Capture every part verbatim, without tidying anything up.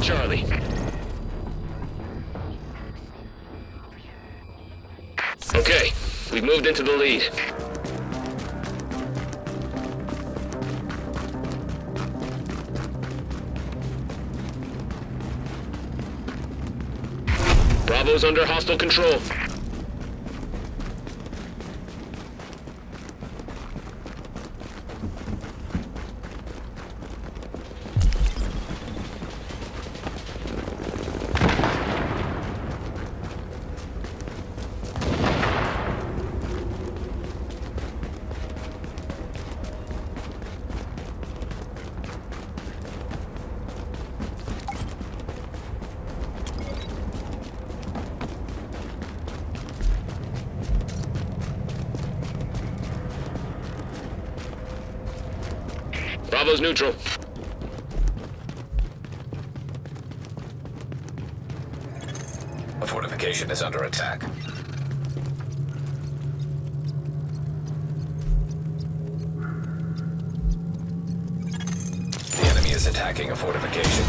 got Charlie. Okay, we've moved into the lead. Bravo's under hostile control. Bravo's neutral. A fortification is under attack. The enemy is attacking a fortification.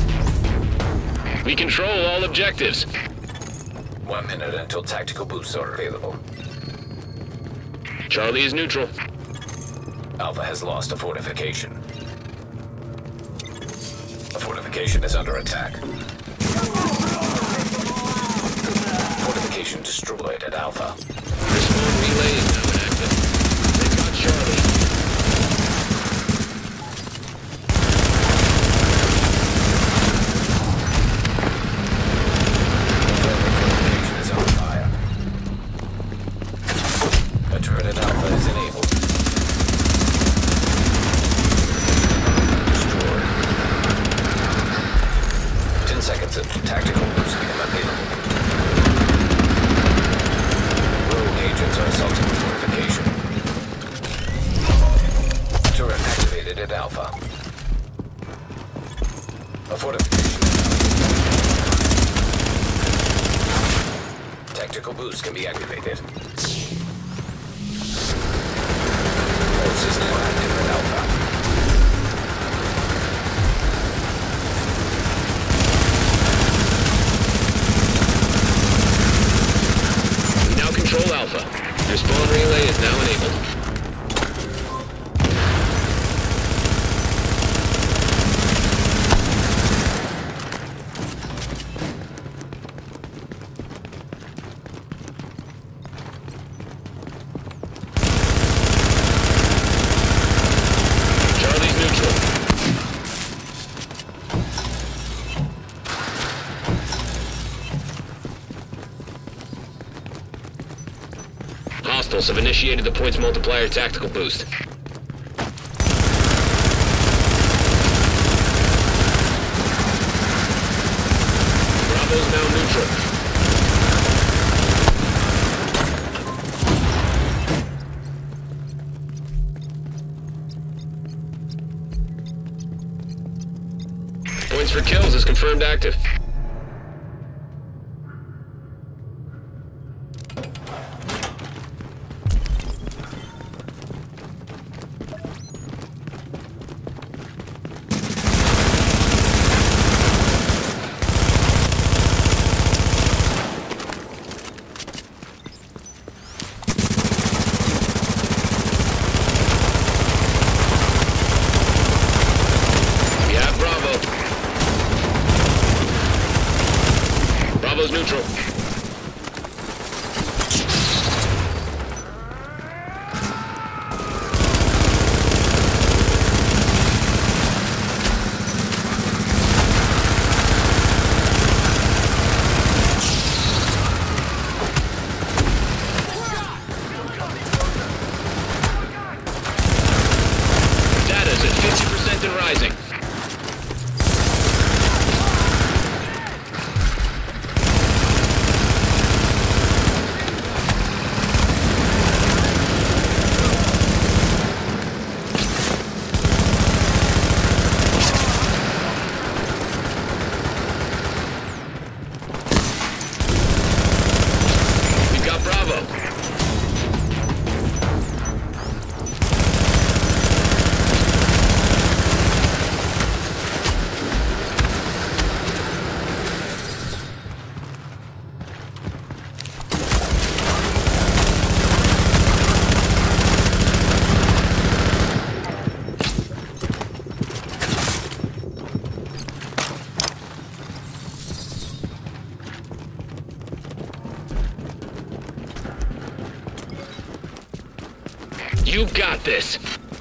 We control all objectives. One minute until tactical boosts are available. Charlie is neutral. Alpha has lost a fortification. A fortification is under attack. Fortification destroyed at Alpha. Respawn relay is now inactive. They've got Charlie. Fortification is on fire. A turret at Alpha is enabled. Seconds until tactical boosts become available. Rogue agents are assaulting the fortification. Turret activated at Alpha. A fortification. Tactical boost can be activated. Pulse is now active at Alpha. Control Alpha. Your spawn relay is now enabled. Charlie's neutral. Hostiles have initiated the points multiplier tactical boost. Bravo's now neutral. Points for kills is confirmed active. Bravo's neutral. Status at fifty percent and rising. You got this.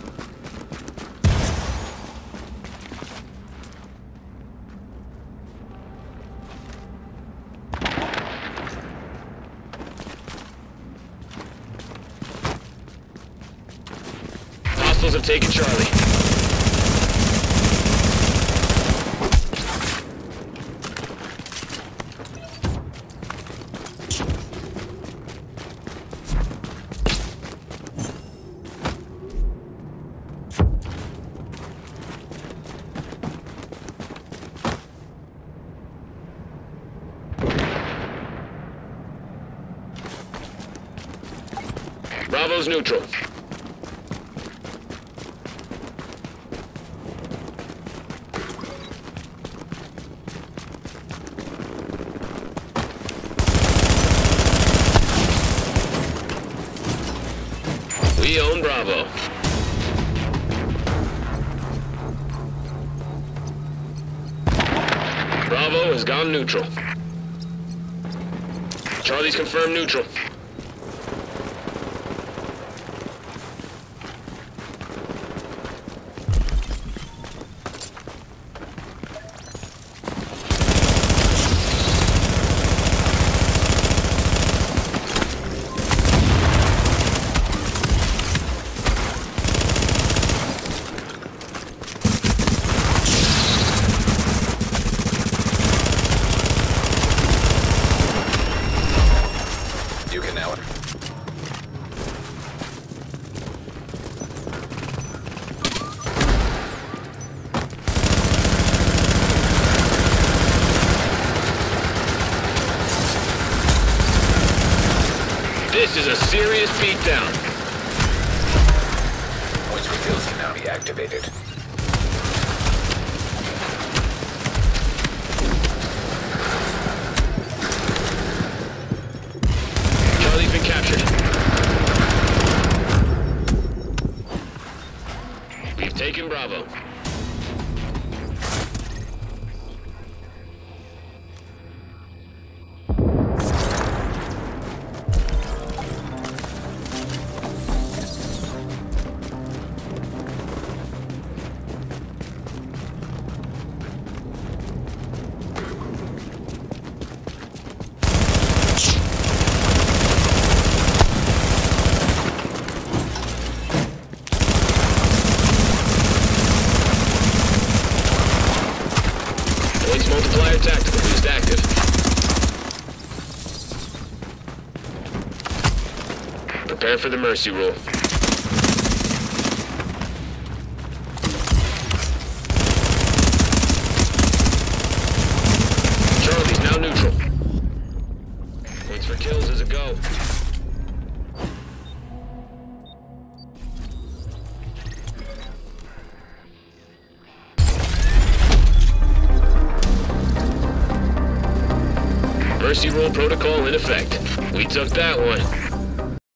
Hostiles have taken Charlie. Bravo's neutral. We own Bravo. Bravo has gone neutral. Charlie's confirmed neutral. You can now. This is a serious beatdown. Points refills can now be activated. Charlie's been captured. We've taken Bravo. Points multiplier tactical boost active. Prepare for the mercy rule. Charlie's now neutral. Points for kills is a go. Mercy rule protocol in effect. We took that one.